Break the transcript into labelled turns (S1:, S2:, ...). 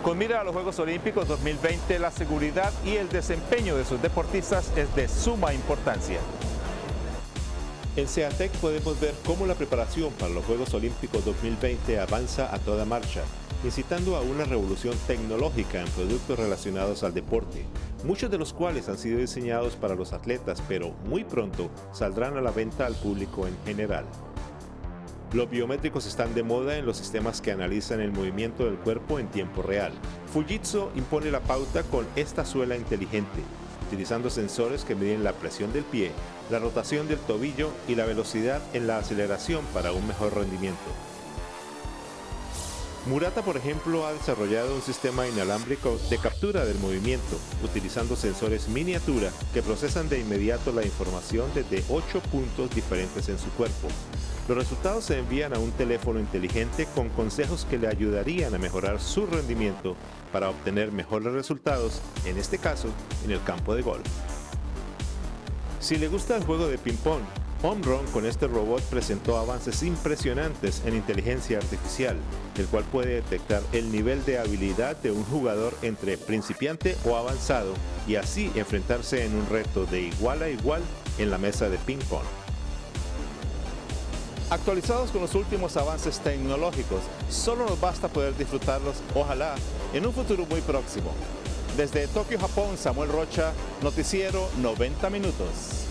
S1: Con mira a los Juegos Olímpicos 2020, la seguridad y el desempeño de sus deportistas es de suma importancia.
S2: En SEATEC podemos ver cómo la preparación para los Juegos Olímpicos 2020 avanza a toda marcha, incitando a una revolución tecnológica en productos relacionados al deporte, muchos de los cuales han sido diseñados para los atletas, pero muy pronto saldrán a la venta al público en general. Los biométricos están de moda en los sistemas que analizan el movimiento del cuerpo en tiempo real. Fujitsu impone la pauta con esta suela inteligente, utilizando sensores que miden la presión del pie, la rotación del tobillo y la velocidad en la aceleración para un mejor rendimiento. Murata, por ejemplo, ha desarrollado un sistema inalámbrico de captura del movimiento, utilizando sensores miniatura que procesan de inmediato la información desde 8 puntos diferentes en su cuerpo. Los resultados se envían a un teléfono inteligente con consejos que le ayudarían a mejorar su rendimiento para obtener mejores resultados, en este caso, en el campo de golf. Si le gusta el juego de ping-pong, Home Run con este robot presentó avances impresionantes en inteligencia artificial, el cual puede detectar el nivel de habilidad de un jugador entre principiante o avanzado y así enfrentarse en un reto de igual a igual en la mesa de ping-pong.
S1: Actualizados con los últimos avances tecnológicos, solo nos basta poder disfrutarlos, ojalá, en un futuro muy próximo. Desde Tokio, Japón, Samuel Rocha, Noticiero 90 Minutos.